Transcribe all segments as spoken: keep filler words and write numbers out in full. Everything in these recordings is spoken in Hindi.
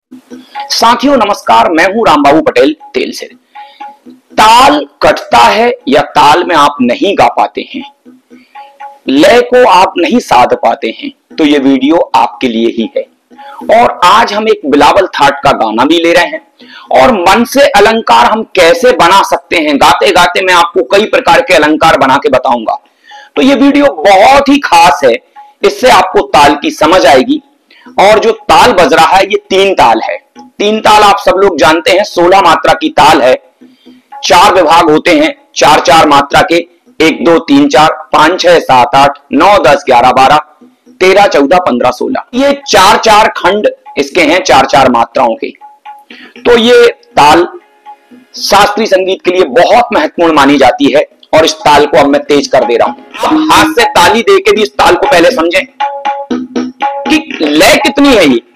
साथियों नमस्कार, मैं हूं रामबाबू पटेल तेल से। ताल कटता है या ताल में आप नहीं गा पाते हैं, लय को आप नहीं साध पाते हैं, तो ये वीडियो आपके लिए ही है। और आज हम एक बिलावल थाट का गाना भी ले रहे हैं और मन से अलंकार हम कैसे बना सकते हैं, गाते गाते मैं आपको कई प्रकार के अलंकार बना के बताऊंगा। तो ये वीडियो बहुत ही खास है, इससे आपको ताल की समझ आएगी। और जो ताल बज रहा है ये तीन ताल है। तीन ताल आप सब लोग जानते हैं, सोलह मात्रा की ताल है। चार विभाग होते हैं चार चार मात्रा के, एक दो तीन चार पांच छह सात आठ नौ दस ग्यारह बारह तेरह चौदह पंद्रह सोलह, ये चार चार खंड इसके हैं, चार चार मात्राओं के। तो ये ताल शास्त्रीय संगीत के लिए बहुत महत्वपूर्ण मानी जाती है। और इस ताल को अब मैं तेज कर दे रहा हूं। हाथ से ताली दे के भी इस ताल को पहले समझें कि लय कितनी है, ये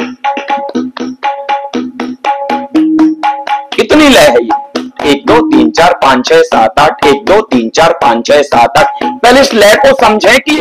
कितनी लय है। ये एक दो तीन चार पांच छह सात आठ, एक दो तीन चार पांच छह सात आठ। पहले इस लय को समझें कि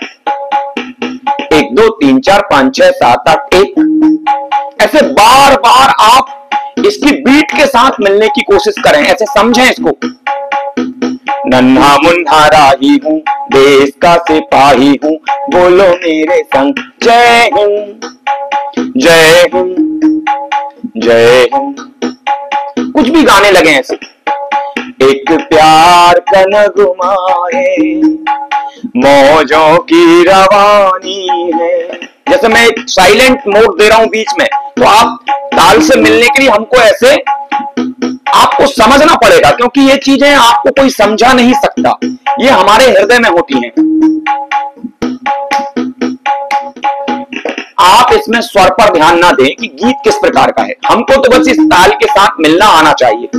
एक दो तीन चार पांच छह सात आठ एक, ऐसे बार बार आप इसकी बीट के साथ मिलने की कोशिश करें, ऐसे समझें इसको। नन्हा मुन्हा राही हूँ, देश का सिपाही हूँ, बोलो मेरे संग जय हिंद जय हिंद जय हिंद। कुछ भी गाने लगे ऐसे। एक प्यार का नगमा है, मौजों की रवानी है। जैसे मैं एक साइलेंट मोड दे रहा हूं बीच में, तो आप ताल से मिलने के लिए हमको ऐसे आपको समझना पड़ेगा, क्योंकि ये चीजें आपको कोई समझा नहीं सकता, ये हमारे हृदय में होती हैं। आप इसमें स्वर पर ध्यान ना दें कि गीत किस प्रकार का है, हमको तो बस इस ताल के साथ मिलना आना चाहिए।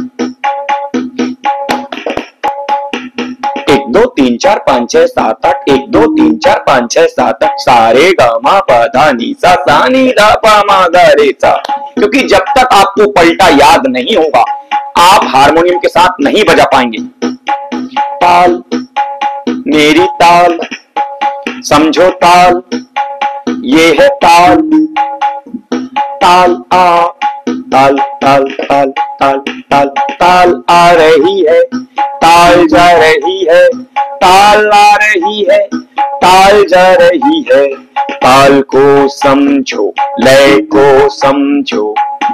एक दो तीन चार पांच छह सात आठ, एक दो तीन चार पांच छह सात आठ, सारे गा मा पा धा नी सा सा नी धा पा मा गा रे सा। क्योंकि जब तक आपको पलटा याद नहीं होगा, आप हारमोनियम के साथ नहीं बजा पाएंगे। ताल मेरी ताल, समझो ताल, ये है ताल। ताल आ ताल ताल ताल ताल ताल ताल आ रही है, ताल जा रही है, ताल आ रही है, ताल जा रही है। ताल को समझो, लय को समझो।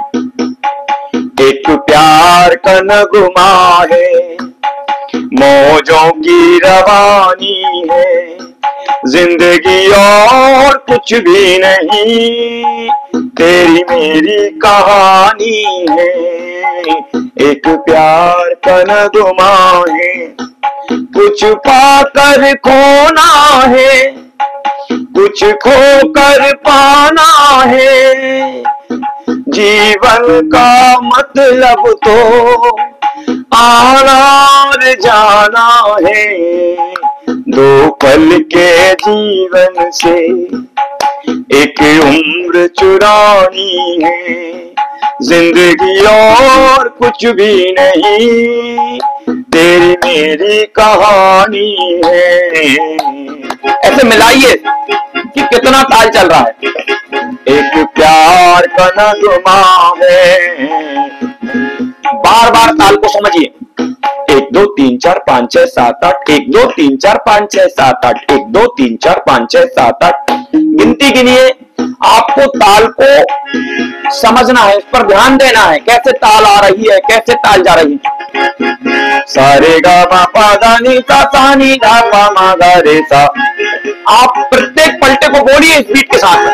एक प्यार का नगमा है, मौजों की रवानी है। जिंदगी और कुछ भी नहीं, तेरी मेरी कहानी है। एक प्यार का नगमा है, कुछ पाकर खोना है, कुछ खोकर पाना है। जीवन का मतलब तो आना और जाना है। दो पल के जीवन से एक उम्र चुरानी है। जिंदगी और कुछ भी नहीं, तेरी मेरी कहानी है। ऐसे मिलाइए कि कितना ताल चल रहा है। एक प्यार का नगमा है, बार बार ताल को समझिए। एक दो तीन चार पांच छह सात आठ, एक दो तीन चार पांच छह सात आठ, एक दो तीन चार पांच छह सात आठ। गिनती गिनिए, आपको ताल को समझना है, इस पर ध्यान देना है, कैसे ताल आ रही है, कैसे ताल जा रही है। सारे गा मा पा धा नी सा सा नी धा पा मा गा रे सा। आप प्रत्येक पलटे को बोलिए इस बीट के साथ।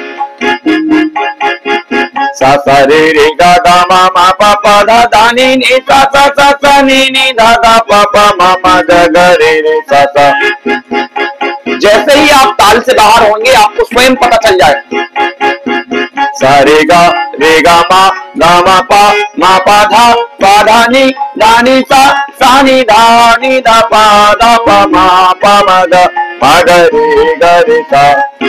सा सा रे रे गा गा मा मा पा पा धा धा नी नी सा सा सा सा नी नी धा धा पा पा मा मा गा गा रे रे सा सा। जैसे ही आप ताल से बाहर होंगे, आपको स्वयं पता चल जाए। सा रे गा रे गा मा गा मा पा मा पा धा पा धा नी धा नी सा सा नी धा नी धा पा धा पा मा पा मा गा मा गा रे गा रे सा।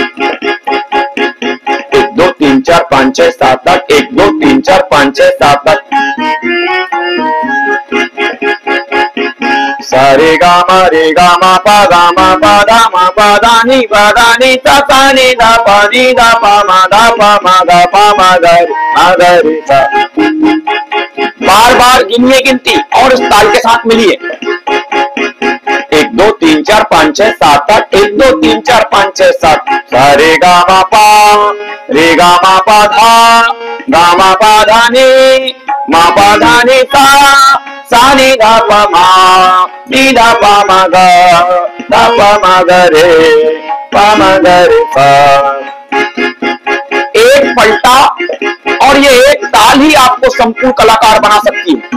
एक दो तीन चार पांच छह सात आठ, एक दो तीन चार पांच छह सात आठ। सा रे गा मा रे गा मा पा गा मा पा धा मा पा धा नी पा धा नी सा सा नी धा पा नी धा पा मा धा पा मा धा पा मा गा रे मा गा रे सा। बार बार गिनिए गिनती और इस ताल के साथ मिलिए। एक दो तीन चार पाँच छह सात आठ, एक दो तीन चार पाँच छह सात। सा रे गा मा पा रे गा मा पा धा गा मा पा धा नी मा पा धा नी सा सा नी धा पा मा नी धा पा मा गा धा पा मा गा रे पा मा गा रे सा। एक पलटा और ये एक ताल ही आपको संपूर्ण कलाकार बना सकती है।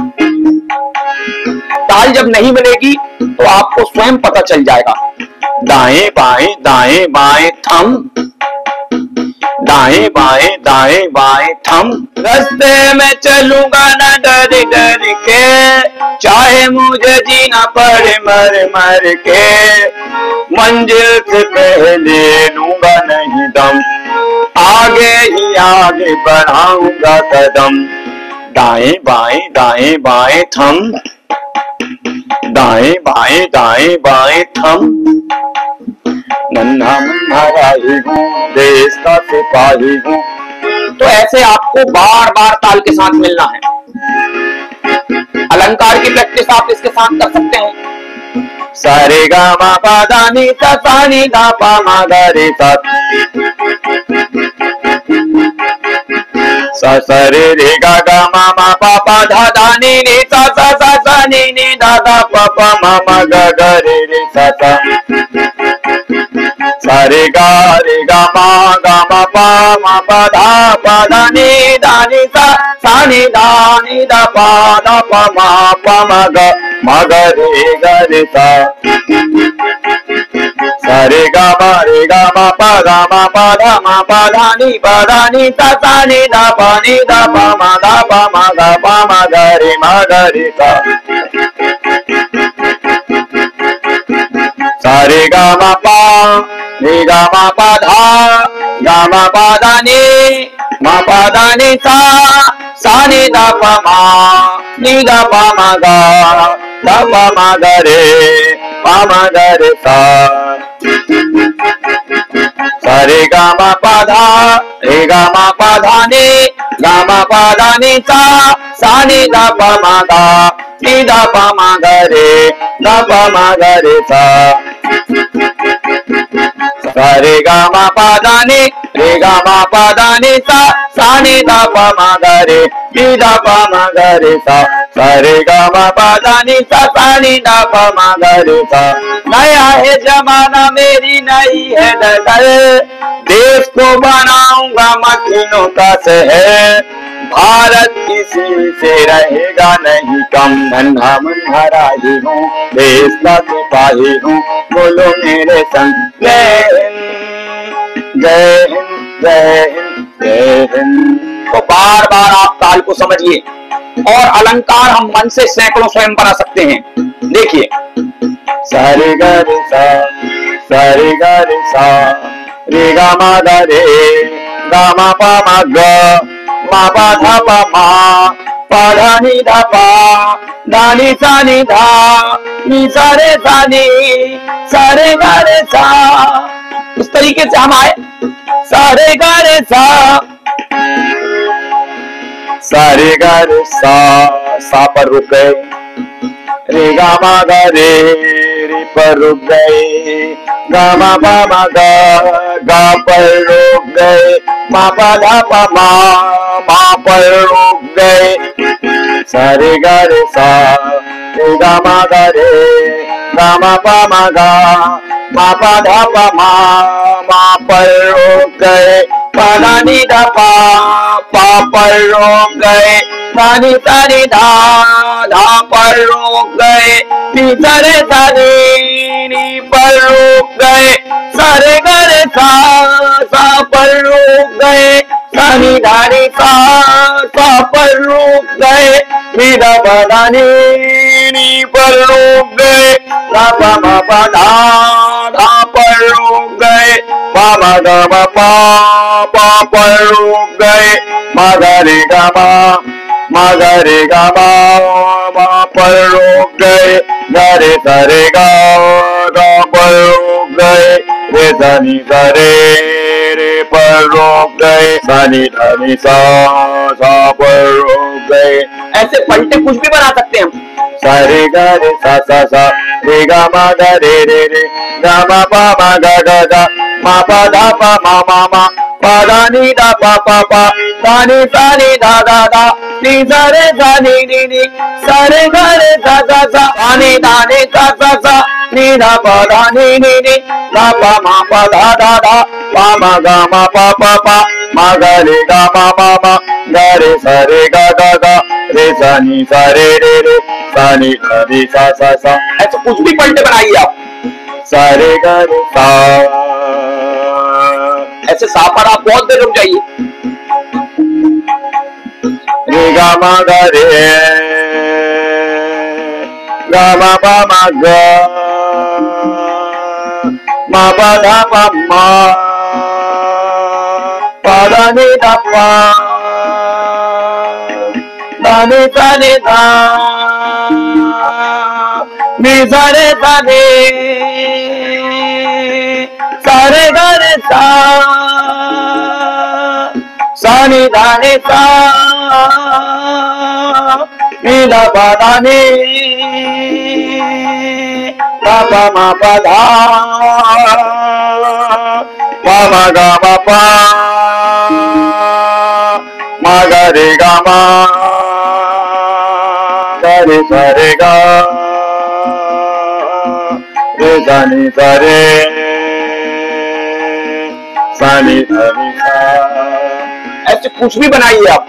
ताल जब नहीं मिलेगी तो आपको स्वयं पता चल जाएगा। दाएं बाएं दाएं बाएं थम, दाएं बाएं दाएं बाएं थम। रास्ते में चलूंगा न डर डर के, चाहे मुझे जीना पड़े मर मर के। मंजिल से पहले लूंगा नहीं दम, आगे ही आगे बढ़ाऊंगा कदम। दाएं बाएं दाएं बाएं थम, दाएं बाएं दाएं बाएं थम। नन्हा मुन्ना राही हूँ, देश का सिपाही हूँ। तो ऐसे आपको बार बार ताल के साथ मिलना है। अलंकार की प्रैक्टिस आप इसके साथ कर सकते हैं। सा रे गा मा पा धा नी सा सा नी धा पा मा गा रे सा। सा सा रे रे गा गा मा मा पा पा धा धा नी नी सा सा सा सा नी नी धा धा पा पा मा मा गा गा रे रे सा सा। सा रे गा रे गा मा गा मा पा मा पा धा पा धा नी धा नी सा सा नी धा नी धा पा धा पा मा पा मा गा मा गा रे गा रे सा। सा रे गा मा रे गा मा पा गा मा पा धा मा पा धा नी पा धा नी सा सा नी धा पा नी धा पा मा धा पा मा गा पा मा गा रे मा गा रे सा। सा रे गा मा पा रे गा मा पा धा गा मा पा धा नी मा पा धा नी सा सा नी धा पा मा नी धा पा मा गा धा पा मा गा रे पा मा गा रे सा। सा रे गा मा पा धा रे गा मा पा धा नी गा मा पा धा नी सा सा नी धा पा मा गा नी धा पा मा गा रे धा पा मा गा रे सा। सा रे गा मा पा धा नी रे गा मा पा धा नी सा सा नी धा पा मा गा रे नी धा पा मा गा रे सा। सा रे गा मा पा धा नी सा सा नी धा पा मा गा रे सा। नया है जमाना मेरी नई है नजर, देश को बनाऊंगा मशीनों का शहर। भारत किसी से रहेगा नहीं कम, नन्हा मुन्ना राही हूँ, देश का सिपाही हूँ। बोलो मेरे संग जय हिंद जय हिंद जय हिंद जय हिंद। तो बार बार आप ताल को समझिए और अलंकार हम मन से सैकड़ों स्वयं बना सकते हैं। देखिए सा रे गा रे सा सा रे गा रे सा रे गा मा गा रे गा मा पा मा गा मा पा धा पा मा पा धा नी धा पा धा नी सा नी धा नी सा रे सा नी सा रे गा रे सा। उस तरीके से हम आए। सा रे गा रे सा सा रे गा रे सा सा पर रुक गए, रे गा मा गा रे रे पर रुक गए, गा मा पा मा गा गा पर रुक गए, मा पा धा पा मा मा पर रुक गए। सा रे गा रे सा रे गा मा गा रे गा मा पा मा गा मा पा धा पा मा मा पर रुक गए, पा धा नी धा पा पा पर रुक गए, धा नी सा नी धा धा पर रुक गए, नी सा रे सा नी नी पर रुक गए, सा रे गा रे सा सा पर रुक गए, सा नी धा नी सा सा पर रुक गए, नी धा पा धा नी नी पर रुक गए, धा पा मा पा धा धा पर रुक गए, पा मा गा मा पा पा पर रुक गए, मा गा रे गा मा मा गा रे गा मा मा पर रुक गए, गा रे सा रे गा गा पर रुक गए, रे सा नी सा रे रे पर रुक गए, सा नी धा नी सा सा पर रुक गए। ऐसे पलटे कुछ भी बना सकते हैं हम। सा रे गा रे सा सा सा रे गा मा गा रे रे रे गा मा पा मा गा गा गा मा पा धा पा मा मा मा पा धा नी धा पा पा पा धा नी सा नी धा धा धा नी सा रे सा नी नी नी सा रे गा रे सा सा सा धा नी धा नी सा सा सा नी धा पा धा नी नी नी धा पा मा पा धा धा धा पा मा गा मा पा पा पा मा गा रे गा मा मा मा गा रे सा रे गा गा गा रे सा नी सा रे रे रे सा नी धा नी सा सा सा। ऐसे कुछ भी पलटे बनाइए आप। सा रे गा रे सा, ऐसे सा पर आप बहुत देर रुक जाइए। रे गा मा गा रे गा मा पा मा गा मा पा धा पा मा पा धा नी धा पा धा नी सा नी धा नी सा रे सा नी सा रे गा रे सा सा नी धा नी सा नी धा पा धा नी धा पा मा पा धा पा मा गा मा पा मा गा रे गा मा गा रे सा रे गा रे सा नी सा रे सा नी धा नी सा। ऐसे कुछ भी बनाइए आप।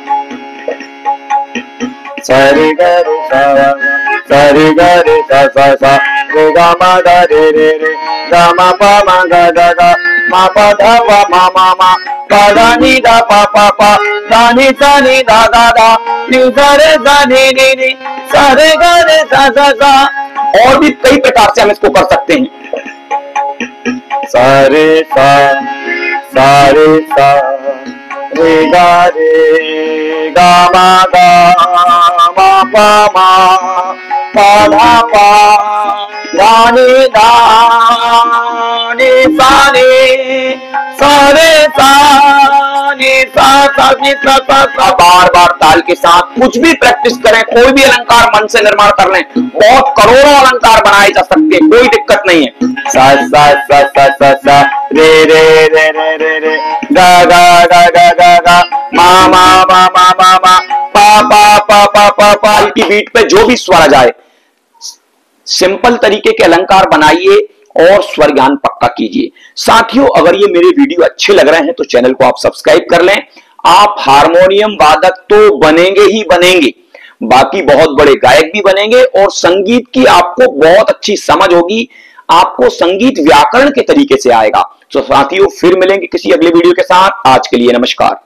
सा रे गा रे सा सा रे गा रे सा सा सा रे गा मा गा रे रे रे गा मा पा मा गा गा गा मा पा धा पा मा मा मा पा धा नी धा पा पा पा धा नी सा नी धा धा धा नी सा रे सा नी नी नी सा रे गा रे सा सा सा। और भी कई प्रकार से हम इसको कर सकते हैं। सा रे सा सा रे सा रे गा रे गा मा गा मा पा मा पा धा पा धा नी धा नी सा नी सा रे सा नी सा सा नी सा सा सा। बार बार ताल के साथ कुछ भी प्रैक्टिस करें, कोई भी अलंकार मन से निर्माण कर लें, बहुत करोड़ों अलंकार बनाए जा सकते हैं, कोई दिक्कत नहीं है। सा सा सा सा सा सा रे रे रे रे रे रे गा गा गा गा गा गा मा मा मा मा मा मा पा पा पा पा पा पा की बीट पे जो भी स्वर आ जाए, सिंपल तरीके के अलंकार बनाइए और स्वर ज्ञान पक्का कीजिए। साथियों, अगर ये मेरे वीडियो अच्छे लग रहे हैं तो चैनल को आप सब्सक्राइब कर लें। आप हारमोनियम वादक तो बनेंगे ही बनेंगे, बाकी बहुत बड़े गायक भी बनेंगे और संगीत की आपको बहुत अच्छी समझ होगी, आपको संगीत व्याकरण के तरीके से आएगा। तो साथियों, फिर मिलेंगे किसी अगले वीडियो के साथ। आज के लिए नमस्कार।